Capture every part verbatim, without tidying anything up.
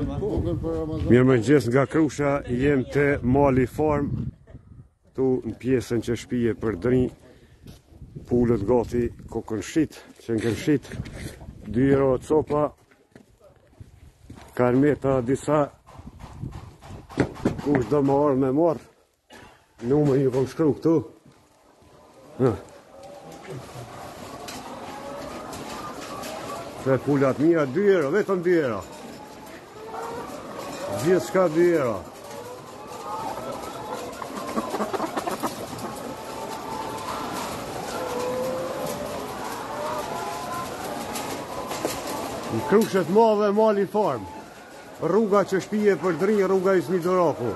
Mirë më gjesë nga Krusha, jem të Mali Farm, tu në pjesën që shpije për dëni, pullët gati kokën shit, që në kënë shit, dy euro copa, karmeta disa, kush do më orë me marë, numër një kom shkru këtu. Hë. Se pullat mija dy euro, vetëm dy euro. Gjithë shka dy euro. Në Krushet Madhe Mali Farm. Rruga që shpije për drinj, rruga i Smidoraku.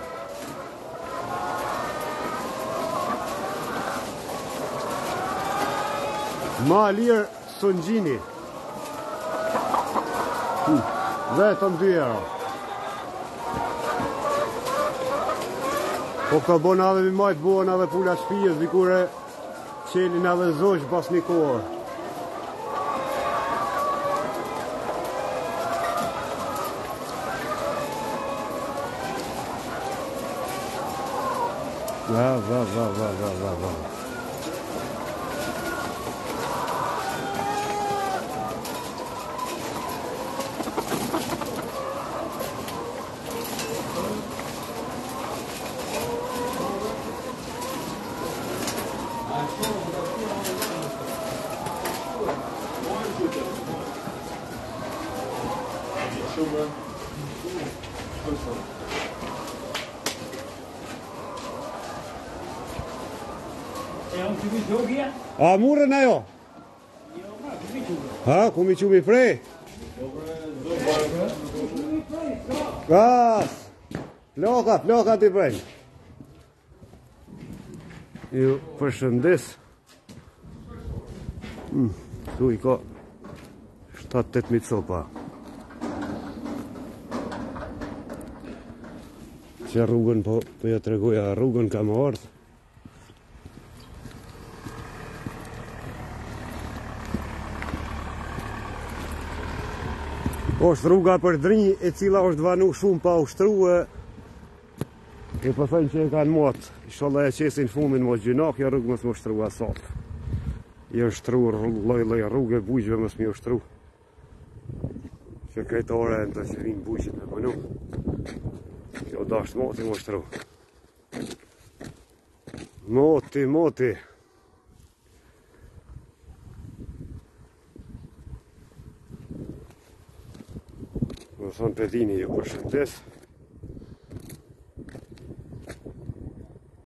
Ma lirë Sungjini. Hmm. Vetëm dy euro. Po këto bona dhe mi majtë bona dhe pula shpijës, dikure qelin edhe zosh pas një kohë. Va, va, va, va, va, va, va. A murën ajo? Ha, ku mi qumi prej? Gas! Ploka, ploka t'i prej. Ju përshëndes. Hmm, tu i ka shtatë tetëmijë copa. Që rrugën po, po ja tregoja, rrugën ka më ardhë. Është rruga për drinj e cila është vanu shumë pa ushtruë. E po thënë që e kanë motë. Inshallah e qesin fumin mos gjinak, ja rrugë mos më ushtru asalt. I është ushtru loj loj rrugë, bujqve mos mi ushtru. Që këtë ore në të që vinë bujqit me pënu. Kjo dashtë moti më ushtru. Moti, moti. Më thonë Pedini ju përshëndes.